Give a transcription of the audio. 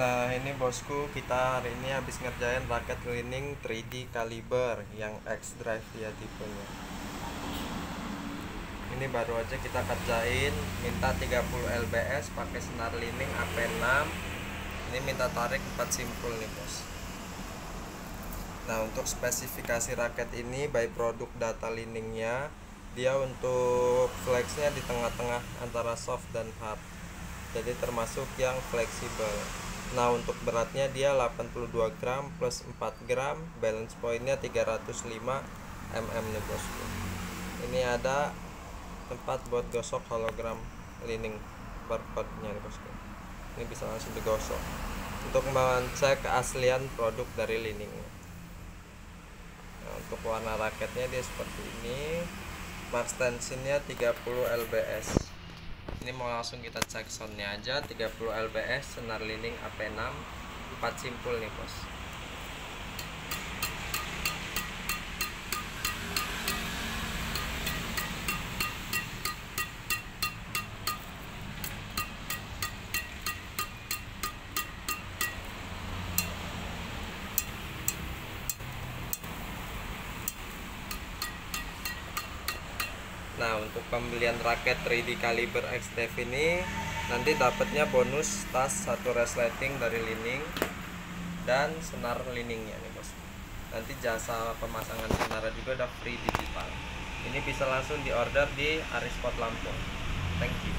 Nah ini bosku, kita hari ini habis ngerjain raket cleaning 3D Caliber yang X drive ya tipenya. Ini baru aja kita kerjain, minta 30 lbs pakai senar lining AP6. Ini minta tarik 4 simpul nih bos. Nah untuk spesifikasi raket ini by produk data liningnya, dia untuk flexnya di tengah-tengah antara soft dan hard, jadi termasuk yang fleksibel. Nah untuk beratnya dia 82 gram plus 4 gram, balance pointnya 305 mm nih bosku. Ini ada tempat buat gosok hologram lining barcode-nya nih bosku. Ini bisa langsung digosok untuk mengecek keaslian produk dari liningnya. Nah, untuk warna raketnya dia seperti ini. Max tensionnya 30 lbs. Ini mau langsung kita cek soundnya aja. 30 lbs, senar lining AP6, 4 simpul nih bos. Nah untuk pembelian raket 3D Caliber X Dev ini nanti dapatnya bonus tas 1 resleting dari lining dan senar liningnya nih bos. Nanti jasa pemasangan senar juga udah free digital. Ini bisa langsung diorder di Arispot Lampung. Thank you.